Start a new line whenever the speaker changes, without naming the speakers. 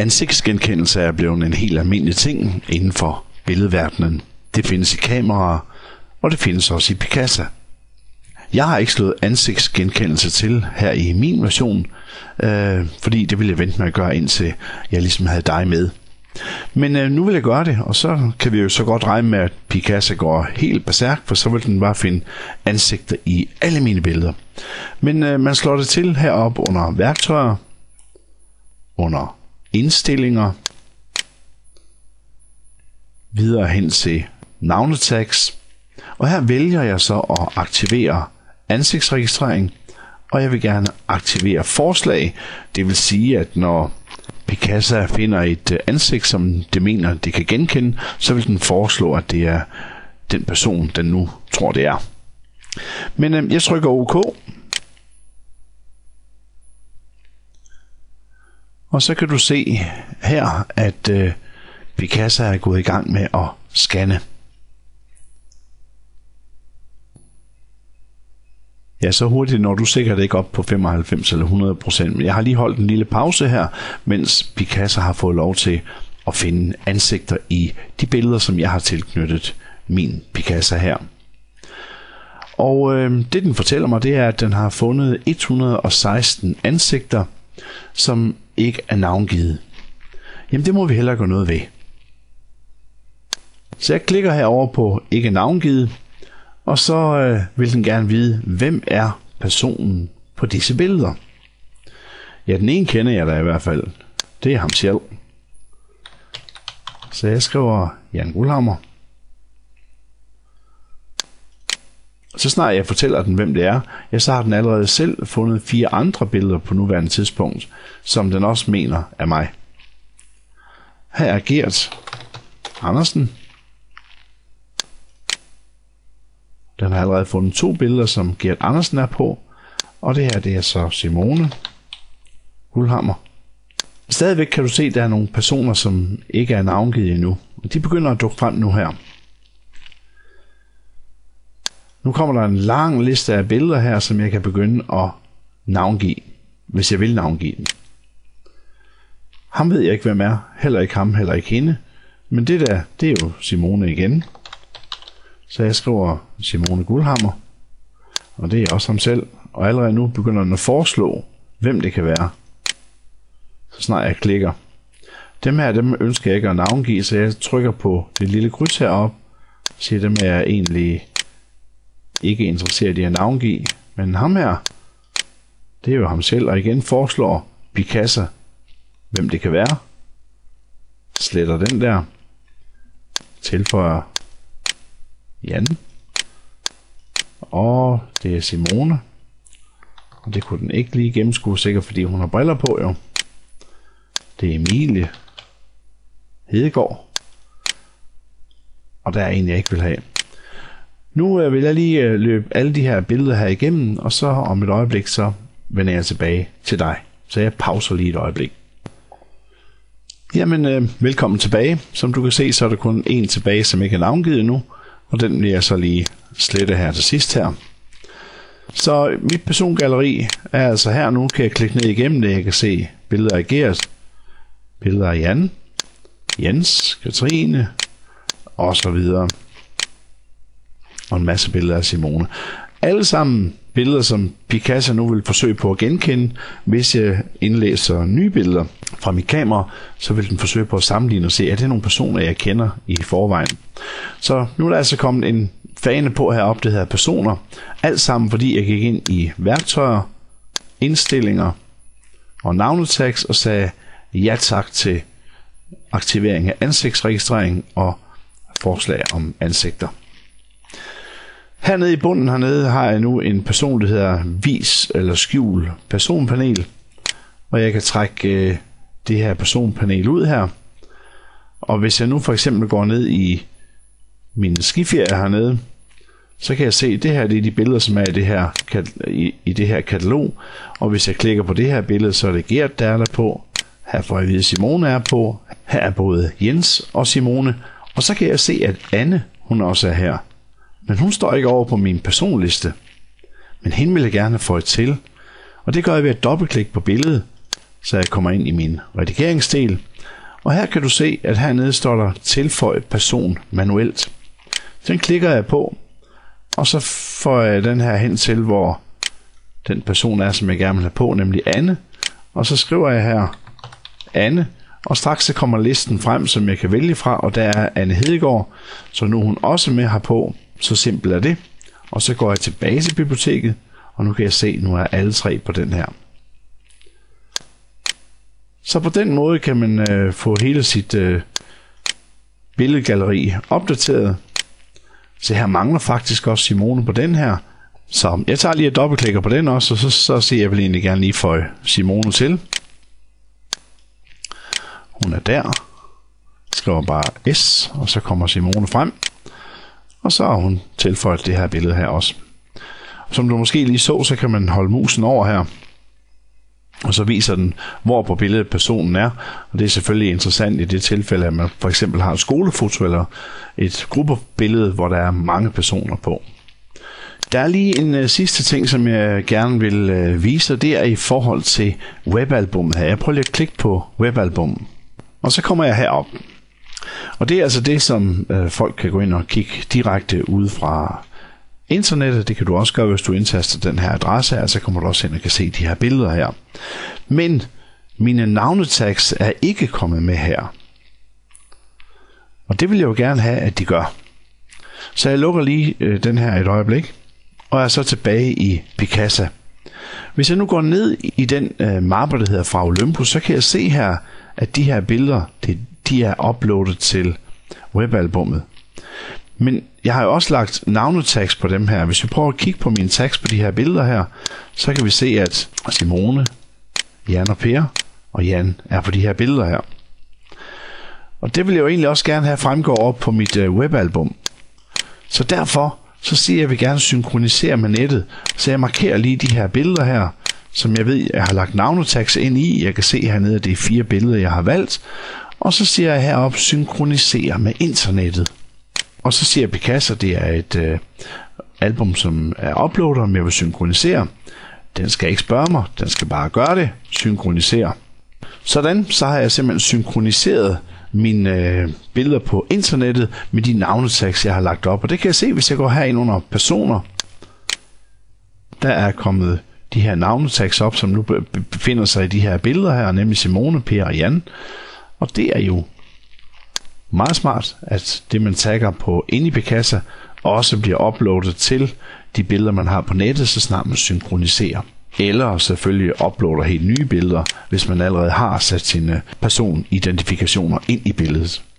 Ansigtsgenkendelse er blevet en helt almindelig ting inden for billedverdenen. Det findes i kameraer, og det findes også i Picasa. Jeg har ikke slået ansigtsgenkendelse til her i min version, fordi det ville jeg vente med at gøre, indtil jeg ligesom havde dig med. Men nu vil jeg gøre det, og så kan vi jo så godt regne med, at Picasa går helt berserk, for så vil den bare finde ansigter i alle mine billeder. Men man slår det til heroppe under værktøjer, under indstillinger, videre hen til navnetags, og her vælger jeg så at aktivere ansigtsregistrering, og jeg vil gerne aktivere forslag. Det vil sige, at når Picasa finder et ansigt, som det mener, det kan genkende, så vil den foreslå, at det er den person, den nu tror, det er. Men jeg trykker OK. Og så kan du se her, at Picasa er gået i gang med at scanne. Ja, så hurtigt når du sikkert ikke op på 95 eller 100%, men jeg har lige holdt en lille pause her, mens Picasa har fået lov til at finde ansigter i de billeder, som jeg har tilknyttet min Picasa her. Og det den fortæller mig, det er, at den har fundet 116 ansigter, som ikke er navngivet. Jamen det må vi hellere gå noget ved. Så jeg klikker herover på ikke navngivet, og så vil den gerne vide, hvem er personen på disse billeder. Ja, den ene kender jeg da i hvert fald. Det er ham selv. Så jeg skriver Jan Guldhammer. Så snart jeg fortæller den, hvem det er, ja, så har den allerede selv fundet 4 andre billeder på nuværende tidspunkt, som den også mener er mig. Her er Gert Andersen. Den har allerede fundet 2 billeder, som Gert Andersen er på, og det her, det er så Simone Guldhammer. Stadigvæk kan du se, at der er nogle personer, som ikke er navngivet endnu. De begynder at dukke frem nu her. Nu kommer der en lang liste af billeder her, som jeg kan begynde at navngive, hvis jeg vil navngive dem. Ham ved jeg ikke, hvem er. Heller ikke ham, heller ikke hende. Men det der, det er jo Simone igen. Så jeg skriver Simone Guldhammer. Og det er også ham selv. Og allerede nu begynder den at foreslå, hvem det kan være. Så snart jeg klikker. Dem her, dem ønsker jeg ikke at navngive, så jeg trykker på det lille kryds heroppe. Siger dem er jeg egentlig ikke interesseret i at navngive. Men ham her, det er jo ham selv. Og igen foreslår Picasa, hvem det kan være. Sletter den der. Tilføjer Jan. Og det er Simone. Og det kunne den ikke lige gennemskue, sikkert fordi hun har briller på jo. Det er Emilie Hedegaard. Og der er en, jeg ikke vil have. Nu vil jeg lige løbe alle de her billeder her igennem, og så om et øjeblik, så vender jeg tilbage til dig. Så jeg pauser lige et øjeblik. Jamen, velkommen tilbage. Som du kan se, så er der kun en tilbage, som ikke er navngivet nu. Og den vil jeg så lige slette her til sidst her. Så mit persongalleri er altså her nu. Kan jeg klikke ned igennem det. Jeg kan se billeder af Gert, billeder af Jan, Jens, Katrine og så videre. Og en masse billeder af Simone. Alle sammen billeder, som Picasa nu vil forsøge på at genkende. Hvis jeg indlæser nye billeder fra mit kamera, så vil den forsøge på at sammenligne og se, er det nogle personer, jeg kender i forvejen. Så nu er der altså kommet en fane på heroppe, det hedder personer. Alt sammen, fordi jeg gik ind i værktøjer, indstillinger og navnetags og sagde ja tak til aktivering af ansigtsregistrering og forslag om ansigter. Hernede i bunden hernede har jeg nu en person, der hedder vis eller skjul personpanel. Og jeg kan trække det her personpanel ud her. Og hvis jeg nu for eksempel går ned i min skiferie hernede, så kan jeg se, at det her det er de billeder, som er i det her katalog. Og hvis jeg klikker på det her billede, så er det Gert, der er der på. Her får jeg vide, at Simone er på. Her er både Jens og Simone. Og så kan jeg se, at Anne, hun også er her. Men hun står ikke over på min personliste. Men hende vil jeg gerne få et til. Og det gør jeg ved at dobbeltklikke på billedet. så jeg kommer ind i min redigeringsdel. Og her kan du se, at hernede står der tilføj person manuelt. Den klikker jeg på, og så får jeg den her hen til, hvor den person er, som jeg gerne vil have på, nemlig Anne. Og så skriver jeg her Anne, og straks så kommer listen frem, som jeg kan vælge fra, og der er Anne Hedegaard, så nu er hun også med herpå. Så simpelt er det. Og så går jeg tilbage til biblioteket, og nu kan jeg se, at nu er alle 3 på den her. Så på den måde kan man få hele sit billedgalleri opdateret. Så her mangler faktisk også Simone på den her. Så jeg tager lige et dobbeltklikker på den også, og så ser jeg vel egentlig gerne lige få Simone til. Hun er der. Skriver bare S, og så kommer Simone frem. Og så har hun tilføjet det her billede her også. Som du måske lige så kan man holde musen over her. Og så viser den, hvor på billedet personen er. Og det er selvfølgelig interessant i det tilfælde, at man for eksempel har et skolefoto eller et gruppebillede, hvor der er mange personer på. Der er lige en sidste ting, som jeg gerne vil vise, og det er i forhold til webalbummet her. Jeg prøver lige at klikke på webalbummet. Og så kommer jeg herop. Og det er altså det, som folk kan gå ind og kigge direkte ud fra internettet. Det kan du også gøre, hvis du indtaster den her adresse her, så kommer du også ind og kan se de her billeder her. Men mine navnetags er ikke kommet med her. Og det vil jeg jo gerne have, at de gør. Så jeg lukker lige den her et øjeblik, og er så tilbage i Picasa. Hvis jeg nu går ned i den mappe, der hedder fra Olympus, så kan jeg se her, at de her billeder, de er uploadet til webalbummet. Men jeg har jo også lagt navnetags på dem her. Hvis vi prøver at kigge på mine tags på de her billeder her, så kan vi se, at Simone, Jan og Per og Jan er på de her billeder her. Og det vil jeg jo egentlig også gerne have fremgår op på mit webalbum. Så derfor så siger jeg, at jeg vil gerne synkronisere med nettet. Så jeg markerer lige de her billeder her, som jeg ved, jeg har lagt navnetags ind i. Jeg kan se hernede, at det er 4 billeder, jeg har valgt. Og så siger jeg heroppe, synkronisere med internettet. Og så siger Picasa, det er et album, som er uploadet, om jeg vil synkronisere. Den skal ikke spørge mig, den skal bare gøre det. Synkronisere. Sådan, så har jeg simpelthen synkroniseret mine billeder på internettet med de navnetags, jeg har lagt op. Og det kan jeg se, hvis jeg går herind under personer. Der er kommet de her navnetags op, som nu befinder sig i de her billeder her, nemlig Simone, Per og Jan. Og det er jo meget smart, at det man tagger på inde i Picasa også bliver uploadet til de billeder, man har på nettet, så snart man synkroniserer. Eller selvfølgelig uploader helt nye billeder, hvis man allerede har sat sine personidentifikationer ind i billedet.